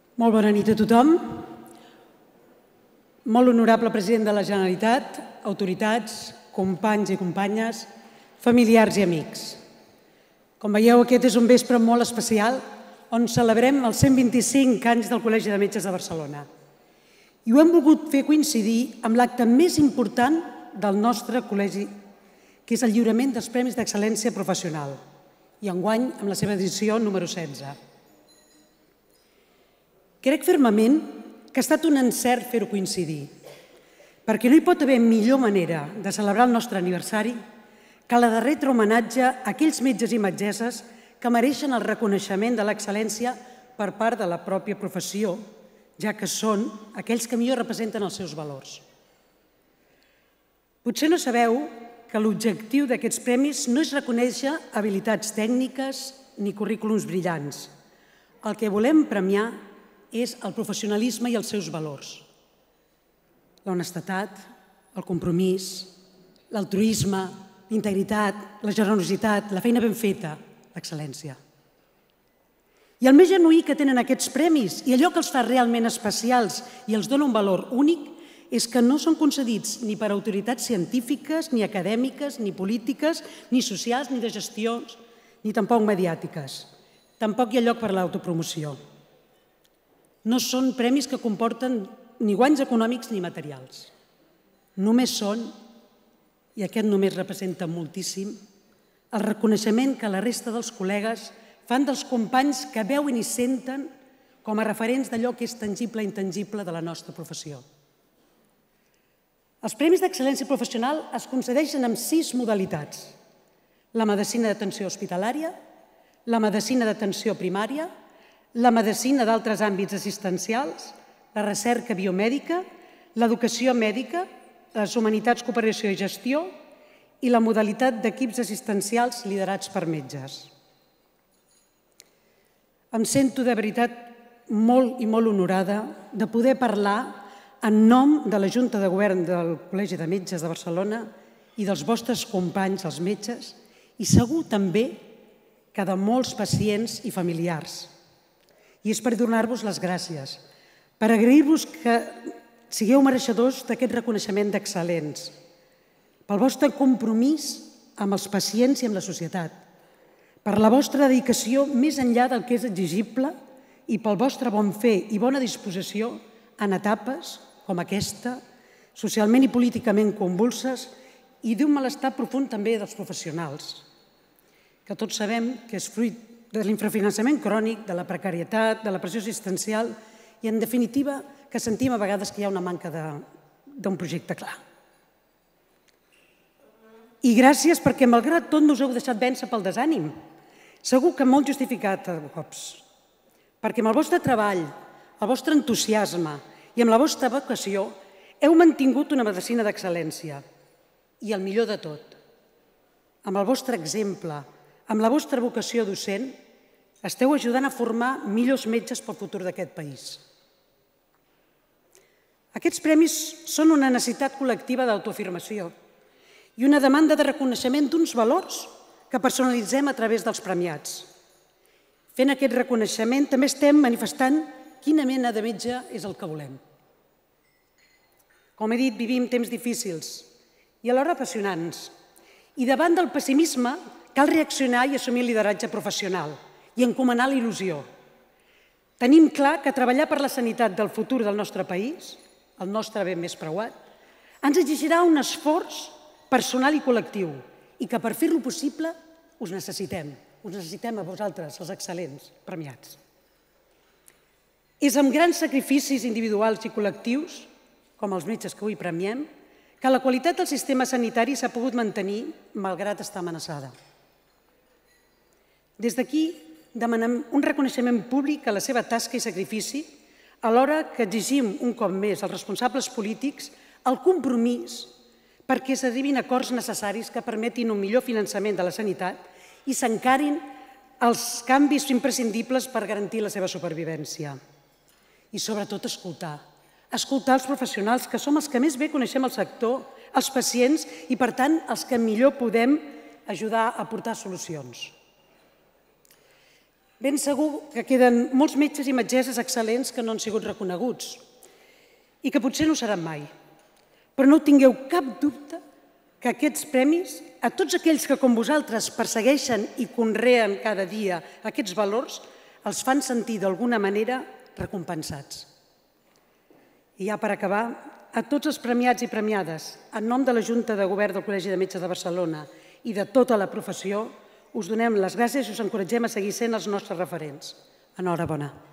Molt bona nit a tothom. Molt honorable president de la Generalitat, autoritats, companys i companyes, familiars i amics. Com veieu, aquest és un vespre molt especial on celebrem els 125 anys del Col·legi de Metges de Barcelona. I ho hem volgut fer coincidir amb l'acte més important del nostre col·legi, que és el lliurament dels Premis d'Excel·lència Professional, i enguany amb la seva edició número 16. Crec fermament que ha estat un encert fer-ho coincidir, perquè no hi pot haver millor manera de celebrar el nostre aniversari que la de retre homenatge a aquells metges i metgesses que mereixen el reconeixement de l'excel·lència per part de la pròpia professió, ja que són aquells que millor representen els seus valors. Potser no sabeu que l'objectiu d'aquests premis no és reconèixer habilitats tècniques ni currículums brillants. El que volem premiar és el professionalisme i els seus valors. L'honestedat, el compromís, l'altruisme, l'integritat, la generositat, la feina ben feta, l'excel·lència. I el més genuí que tenen aquests premis i allò que els fa realment especials i els dona un valor únic és que no són concedits ni per autoritats científiques, ni acadèmiques, ni polítiques, ni socials, ni de gestions, ni tampoc mediàtiques. Tampoc hi ha lloc per a l'autopromoció. No són premis que comporten ni guanys econòmics ni materials. Només són, i aquest només representa moltíssim, el reconeixement que la resta dels col·legues fan dels companys que veuen i senten com a referents d'allò que és tangible i intangible de la nostra professió. Els Premis d'Excel·lència Professional es concedeixen amb 6 modalitats: la medicina d'atenció hospitalària, la medicina d'atenció primària, la medicina d'altres àmbits assistencials, la recerca biomèdica, l'educació mèdica, les humanitats, cooperació i gestió i la modalitat d'equips assistencials liderats per metges. Em sento de veritat molt i molt honorada de poder parlar en nom de la Junta de Govern del Col·legi de Metges de Barcelona i dels vostres companys, els metges, i segur també que de molts pacients i familiars. I és per donar-vos les gràcies, per agrair-vos que sigueu mereixedors d'aquest reconeixement d'excel·lents, pel vostre compromís amb els pacients i amb la societat, per la vostra dedicació més enllà del que és exigible i pel vostre bon fer i bona disposició en etapes com aquesta, socialment i políticament convulses i d'un malestar profund també dels professionals, que tots sabem que és fruit de l'infrafinançament crònic, de la precarietat, de la pressió assistencial i, en definitiva, que sentim a vegades que hi ha una manca d'un projecte clar. I gràcies perquè, malgrat tot, no us heu deixat vèncer pel desànim. Segur que molt justificat a cops, perquè amb el vostre treball, el vostre entusiasme i amb la vostra vocació heu mantingut una medicina d'excel·lència. I el millor de tot, amb el vostre exemple, amb la vostra vocació docent, esteu ajudant a formar millors metges pel futur d'aquest país. Aquests premis són una necessitat col·lectiva d'autoafirmació i una demanda de reconeixement d'uns valors que personalitzem a través dels premiats. Fent aquest reconeixement també estem manifestant quina mena de metge és el que volem. Com he dit, vivim temps difícils i alhora apassionants. I davant del pessimisme cal reaccionar i assumir el lideratge professional i encomanar la il·lusió. Tenim clar que treballar per la sanitat del futur del nostre país, el nostre bé més preuat, ens exigirà un esforç personal i col·lectiu i que per fer-lo possible us necessitem a vosaltres, els excel·lents premiats. És amb grans sacrificis individuals i col·lectius, com els metges que avui premiem, que la qualitat del sistema sanitari s'ha pogut mantenir malgrat estar amenaçada. Des d'aquí demanem un reconeixement públic a la seva tasca i sacrifici, alhora que exigim un cop més als responsables polítics el compromís perquè s'arribin a acords necessaris que permetin un millor finançament de la sanitat i s'encarin els canvis imprescindibles per garantir la seva supervivència. I sobretot escoltar els professionals, que som els que més bé coneixem el sector, els pacients i, per tant, els que millor podem ajudar a aportar solucions. Ben segur que queden molts metges i metgesses excel·lents que no han sigut reconeguts i que potser no ho seran mai. Però no tingueu cap dubte que aquests premis, a tots aquells que com vosaltres persegueixen i conreen cada dia aquests valors, els fan sentir d'alguna manera recompensats. I ja per acabar, a tots els premiats i premiades, en nom de la Junta de Govern del Col·legi de Metges de Barcelona i de tota la professió, us donem les gràcies i us encoratgem a seguir sent els nostres referents. Enhorabona.